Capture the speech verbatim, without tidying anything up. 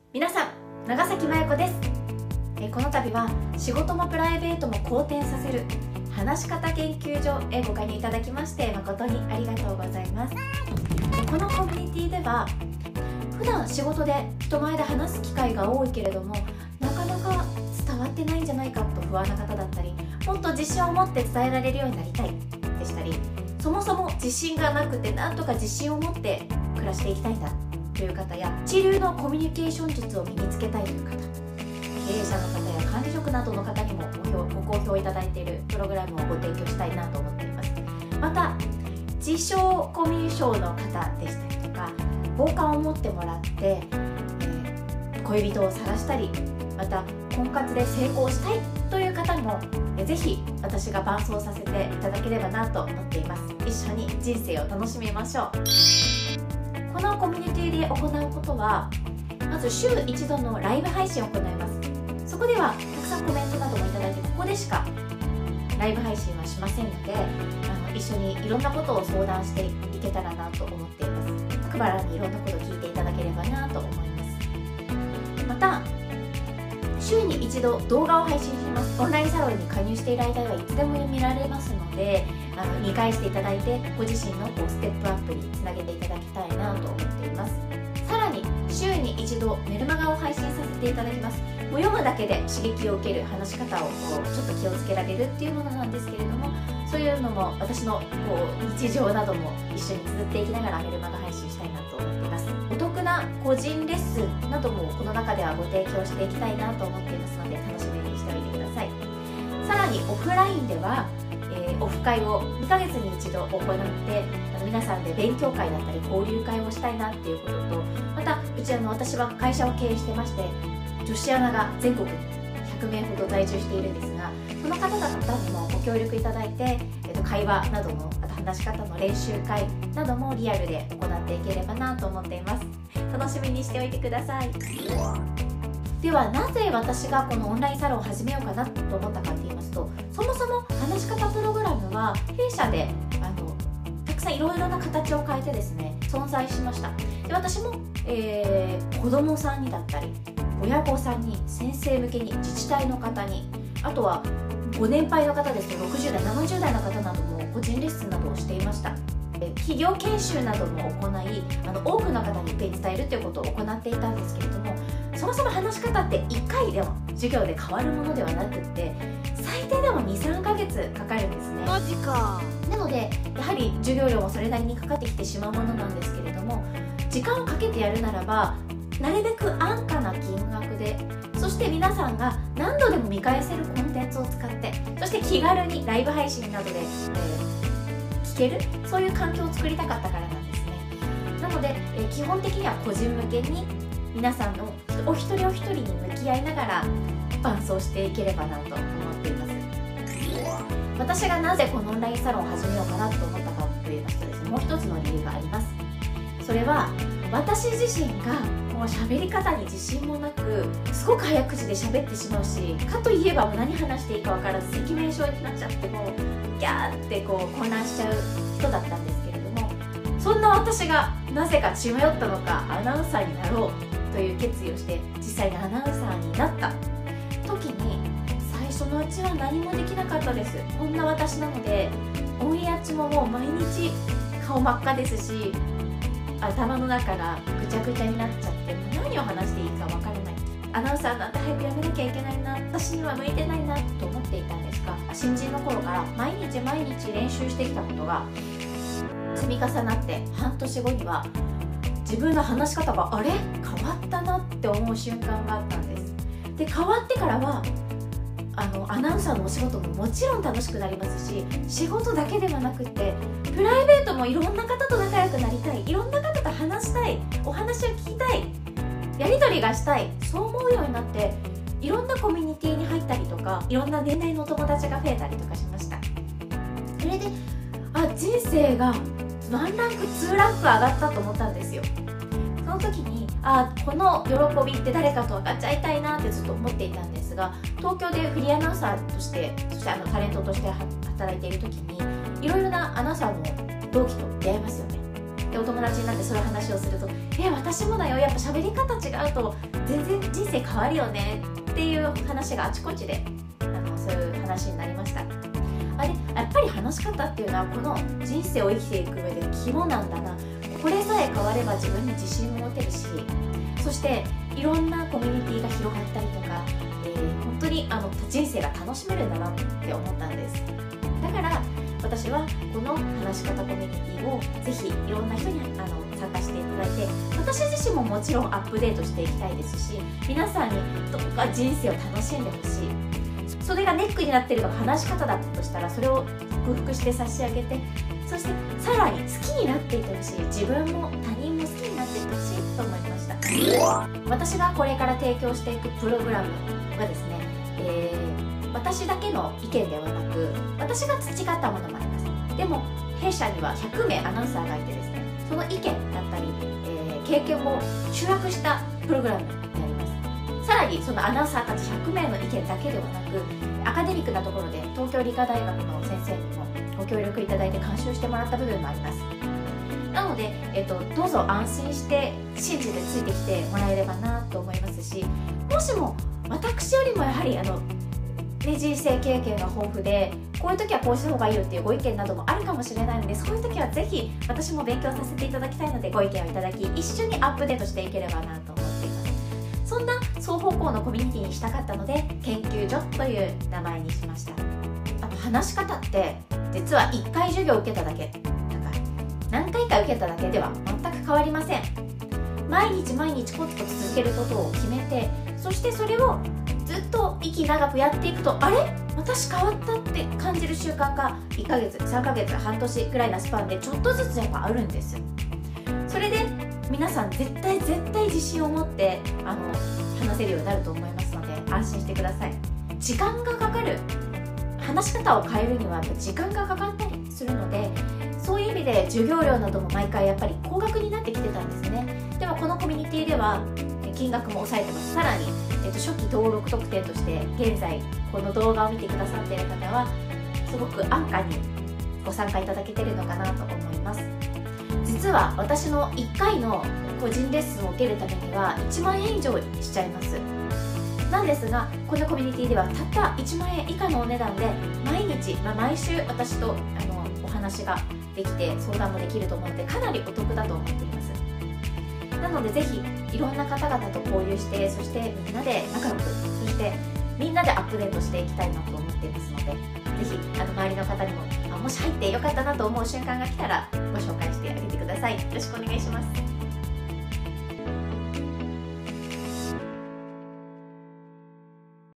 皆さん、長崎真由子です。えこの度は仕事もプライベートも好転させる話し方研究所へご加入いただきまして誠にありがとうございます。このコミュニティでは普段仕事で人前で話す機会が多いけれどもなかなか伝わってないんじゃないかと不安な方だったり、もっと自信を持って伝えられるようになりたいでしたり、そもそも自信がなくてなんとか自信を持って暮らしていきたいんだという方や、一流のコミュニケーション術を身につけたいという方、経営者の方や管理職などの方にもご, ご好評いただいているプログラムをご提供したいなと思っています。また自称コミュ障の方でしたりとか、傍観を持ってもらって、えー、恋人を探したり、また婚活で成功したいという方にもえぜひ私が伴走させていただければなと思っています。一緒に人生を楽しみましょう。このコミュニティで行うことは、まず週一度のライブ配信を行います。そこではたくさんコメントなどもいただいて、ここでしかライブ配信はしませんので、あの一緒にいろんなことを相談していけたらなと思っています。各バラにいろんなことを聞いていただければなと思います。また週に一度動画を配信します。オンラインサロンに加入している間はいつでも見られますので、あの見返していただいてご自身のこうステップアップにつなげていただきたいなと思っています。さらに週に一度メルマガを配信させていただきます。もう読むだけで刺激を受ける話し方をこうちょっと気をつけられるっていうものなんですけれども、そういうのも私のこう日常なども一緒に綴っていきながらメルマガ配信したいなと思っています。お得な個人レッスンなどもこの中ではご提供していきたいなと思っていますので、楽しみにしておいてください。さらにオフラインでは、えー、オフ会をにかげつに一度行って、あの皆さんで勉強会だったり交流会をしたいなっていうことと、またうちあの私は会社を経営してまして、女子アナが全国にひゃくめいほど在住しているんですが、その方々にもご協力いただいて、えっと、会話などの、あと話し方の練習会などもリアルで行っていければなと思っています。楽しみにしておいてください。ではなぜ私がこのオンラインサロンを始めようかなと思ったかって言いますと、そもそも話し方プログラムは弊社であのたくさんいろいろな形を変えてですね存在しました。で私も、えー、子供さんにだったり親御さんに、先生向けに、自治体の方に、あとはご年配の方ですとろくじゅうだいななじゅうだいの方なども個人レッスンなどをしていました。企業研修なども行い、あの多くの方にいっぺん伝えるということを行っていたんですけれども、そもそも話し方っていっかいでも授業で変わるものではなくって、最低でもにさんかげつかかるんですね。 マジか。 なのでやはり授業料もそれなりにかかってきてしまうものなんですけれども、時間をかけてやるならばなるべく安価な金額で、そして皆さんが何度でも見返せるコンテンツを使って、そして気軽にライブ配信などで、えー、聞ける、そういう環境を作りたかったからなんですね。なので、えー、基本的には個人向けに皆さんのお一人お一人に向き合いながら伴走していければなと思っています。私がなぜこのオンラインサロンを始めようかなと思ったかといいますとですね、もう一つの理由があります。それは私自身がもう喋り方に自信もなく、すごく早口で喋ってしまうし、かといえばもう何話していいか分からず赤面症になっちゃって、もうギャーってこう混乱しちゃう人だったんですけれども、そんな私がなぜか血迷ったのかアナウンサーになろうという決意をして実際にアナウンサーになった時に、最初のうちは何もできなかったです。こんな私なのでオンエア中ももう毎日顔真っ赤ですし、頭の中がぐちゃぐちゃになっちゃって、何を話していいか分からない、アナウンサーなんて早くやめなきゃいけないな、私には向いてないなと思っていたんですが、新人の頃から毎日毎日練習してきたことが積み重なって半年後には自分の話し方があれ変わったなって思う瞬間があったんです。で変わってからはあのアナウンサーのお仕事ももちろん楽しくなりますし、仕事だけではなくてプライベートもいろんな方と仲良くなりたい、いろんな方と話したい、お話を聞きたい、やり取りがしたい、そう思うようになって、いろんなコミュニティに入ったりとか、いろんな年代のお友達が増えたりとかしました。それであ人生がワンランクツーランク上がったと思ったんですよ。その時にあこの喜びって誰かと分かっちゃいたいなってずっと思っていたんですが、東京でフリーアナウンサーとして、そしてあのタレントとして働いている時にいろいろなアナウンサーの同期と出会いますよね。でお友達になってそういう話をすると、 え私もだよ、やっぱ喋り方違うと全然人生変わるよねっていう話があちこちであのそういう話になりました。あれやっぱり話し方っていうのはこの人生を生きていく上で肝なんだな、これさえ変われば自分に自信も持てるし、そしていろんなコミュニティが広がったりとか、えー、本当にあの人生が楽しめるんだなって思ったんです。だから私はこの話し方コミュニティをぜひいろんな人にあの参加していただいて、私自身ももちろんアップデートしていきたいですし、皆さんにどうか人生を楽しんでほしい。それがネックになっているのが話し方だったとしたら、それを克服して差し上げて、そしてさらに好きになっていってほしい、自分も他人も好きになっていってほしいと思いました。私がこれから提供していくプログラムはですね、えー、私だけの意見ではなく、私が培ったものもあります。でも弊社にはひゃくめいアナウンサーがいてですね、その意見だったり、えー、経験を集約したプログラムになります。さらにそのアナウンサーたちひゃくめいの意見だけではなく、アカデミックなところで東京理科大学の先生にもご協力いただいて監修してもらった部分もあります。なので、えっと、どうぞ安心して信じてついてきてもらえればなと思いますし、もしも私よりもやはりあの、ね、人生経験が豊富で、こういう時はこうした方がいいよっていうご意見などもあるかもしれないので、そういう時はぜひ私も勉強させていただきたいので、ご意見をいただき一緒にアップデートしていければなと思っています。そんな双方向のコミュニティにしたかったので、研究所という名前にしました。あと話し方って実はいっかい授業を受けただけだから、何回か受けただけでは全く変わりません。毎日毎日コツコツ続けることを決めて、そしてそれをずっと息長くやっていくと、あれ私変わったって感じる習慣がいっかげつさんかげつ半年くらいのスパンでちょっとずつやっぱあるんです。それで皆さん絶対絶対自信を持ってあの話せるようになると思いますので、安心してください。時間がかかる、話し方を変えるにはやっぱ時間がかかったりするので、そういう意味で授業料なども毎回やっぱり高額になってきてたんですね。でもこのコミュニティでは金額も抑えてます。さらに、えっと、初期登録特典として現在この動画を見てくださっている方はすごく安価にご参加いただけているのかなと思います。実は私のいっかいの個人レッスンを受けるためにはいちまんえん以上しちゃいます。なんですが、このコミュニティではたったいちまんえん以下のお値段で毎日、まあ、毎週私とあのお話ができて相談もできると思うので、かなりお得だと思っています。なのでぜひいろんな方々と交流して、そしてみんなで仲良く、そしてみんなでアップデートしていきたいなと思っていますので、ぜひあの周りの方にもあもし入ってよかったなと思う瞬間が来たらご紹介してあげてください。よろしくお願いします。